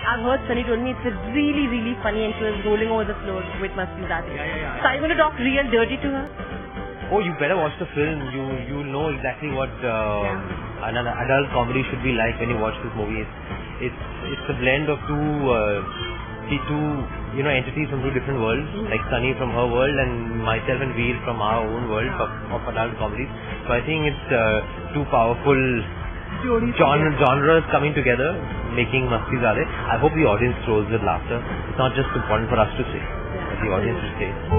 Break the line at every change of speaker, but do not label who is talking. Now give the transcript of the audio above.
I've heard Sunny told me it's really, really funny and she was rolling over the floor with Masti-Zade.
Yeah.
So are you going to talk real dirty to her?
Oh, you better watch the film. You know exactly what an adult comedy should be like when you watch this movie. It's a blend of two entities from two different worlds, like Sunny from her world and myself and Veer from our own world of adult comedies. So I think it's two powerful genres coming together, making Masti-Zade. I hope the audience throws with laughter. It's not just important for us to say, but the audience to say.